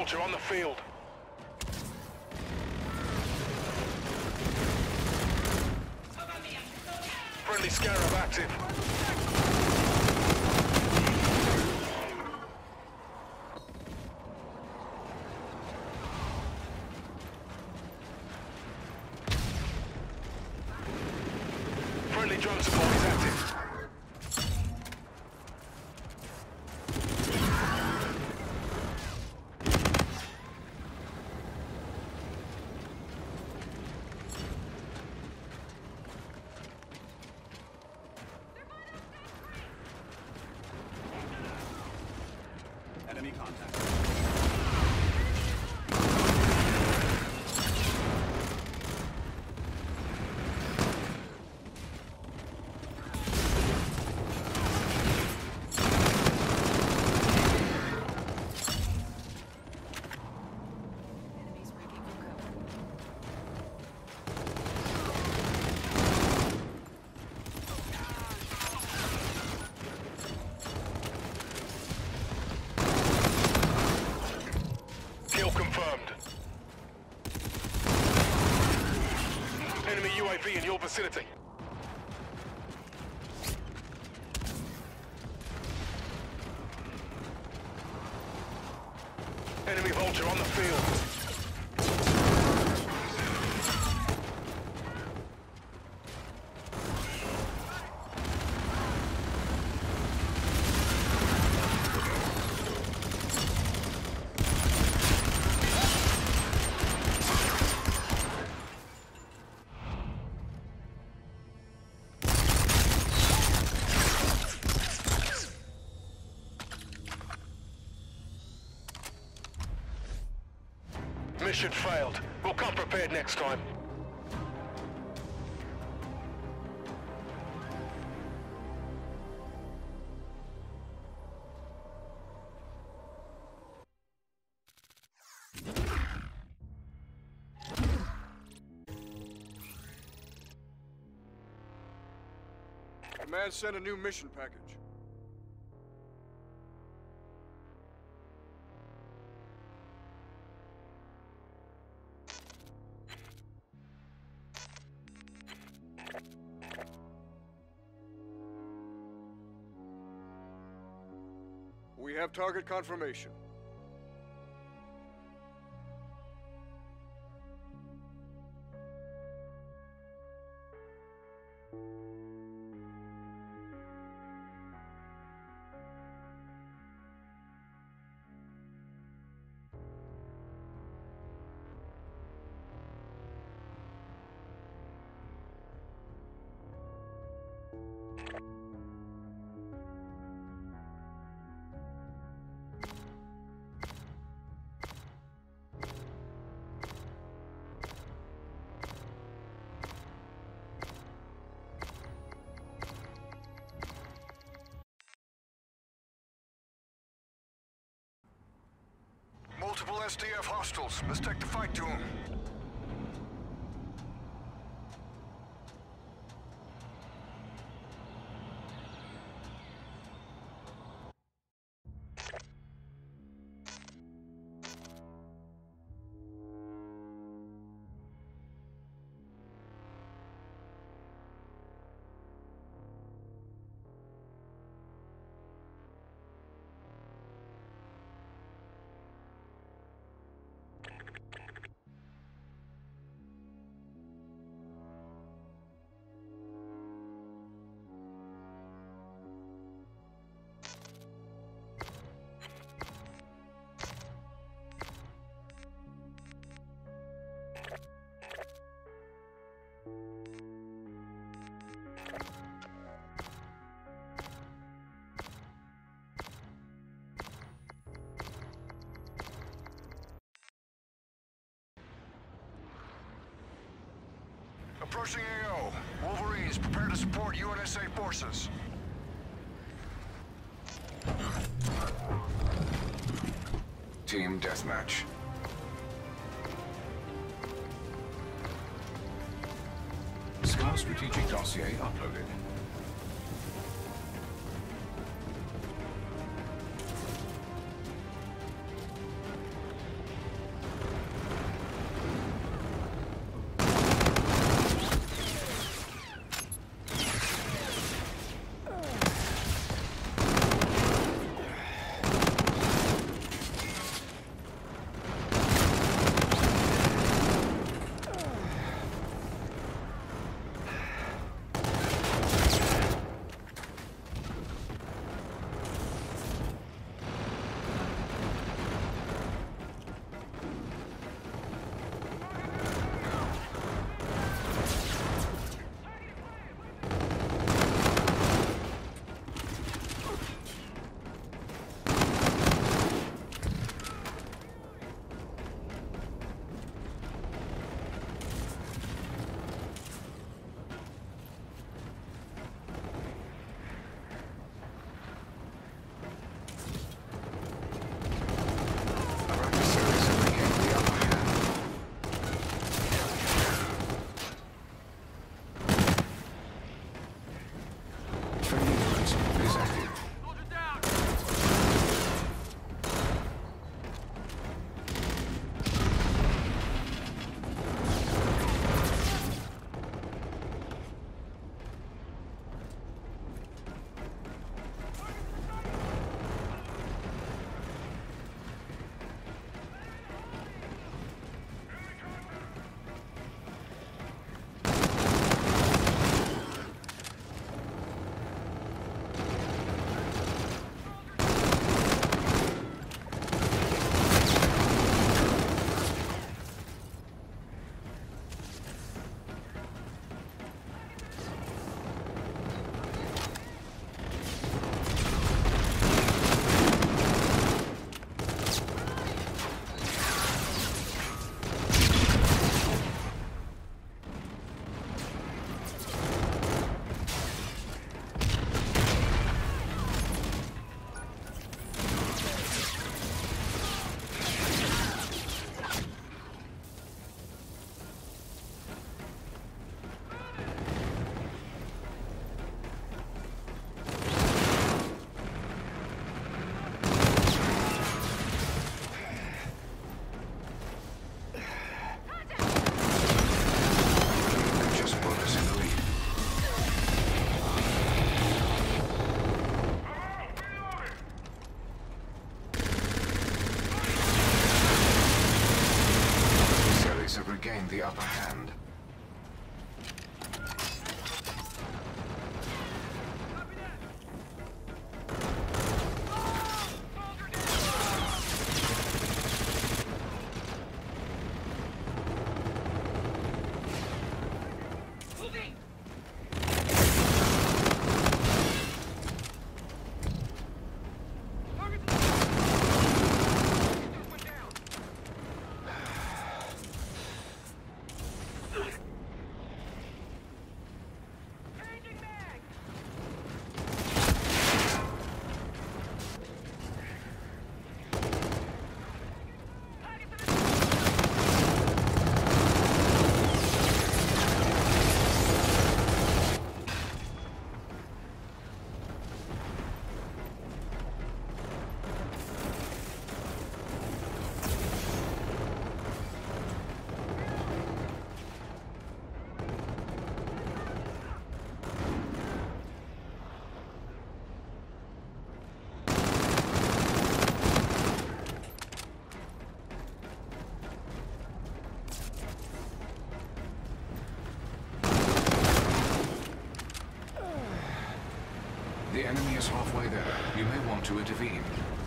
Vulture on the field. Friendly Scarab active. Friendly drone support is active. Enemy contact. Enemy UAV in your vicinity. Enemy Vulture on the field. Mission failed. We'll come prepared next time. Command sent a new mission package. We have target confirmation. Multiple SDF hostiles. Let's take the fight to them. Approaching AO. Wolverines, prepare to support UNSA forces. Team Deathmatch. SCAR strategic dossier uploaded. The enemy is halfway there. You may want to intervene.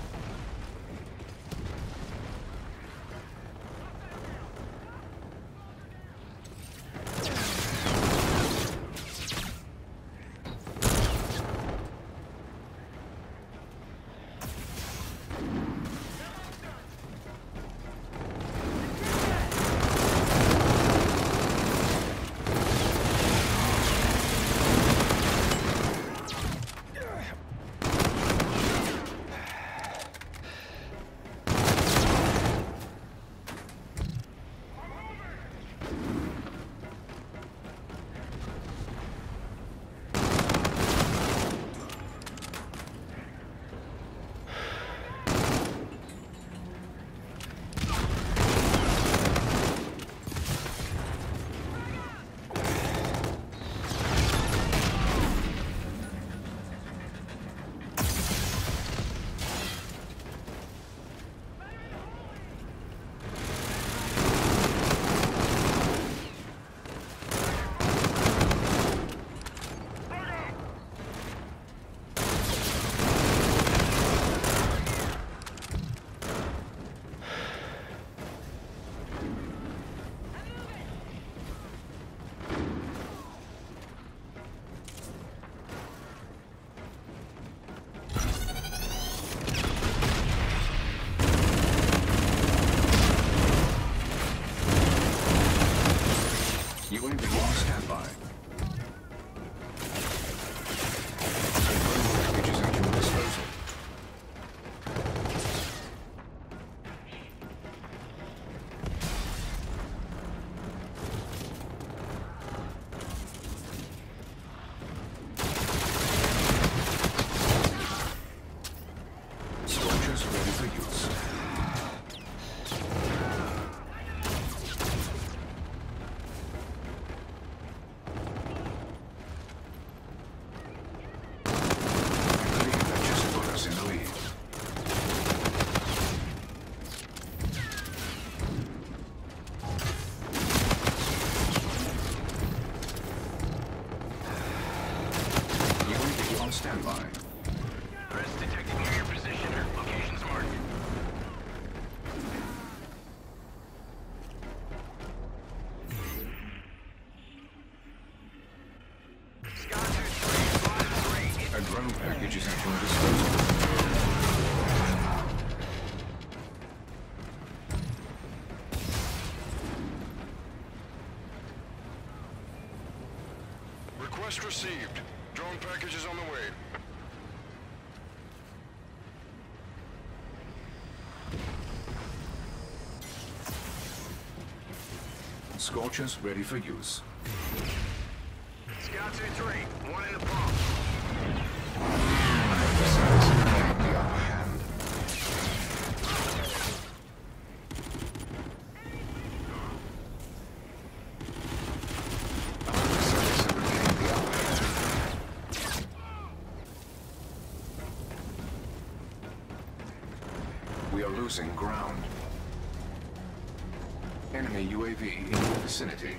UAV on standby. Package is at your disposal. Scorchers ready for use. Standby. Threats detected near your position. Location's marked. Sky 2-3, 5-3. A drone package is at your disposal. Request received. Drone package is on the way. Scorchers ready for use. Scout 2-3, one in the pump. The upper hand. We are losing ground. Enemy UAV in your vicinity.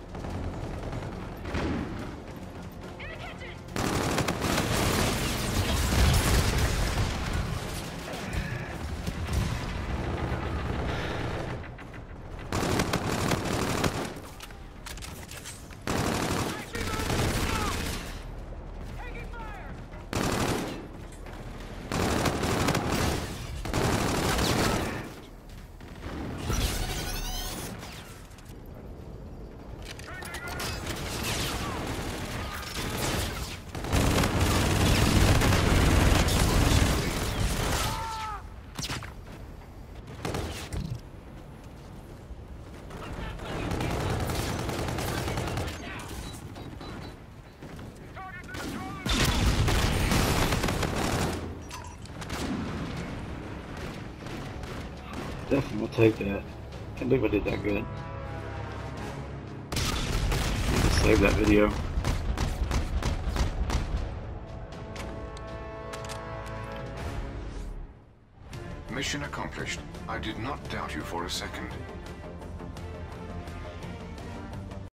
Definitely will take that. Can't believe I did that good. Save that video. Mission accomplished. I did not doubt you for a second.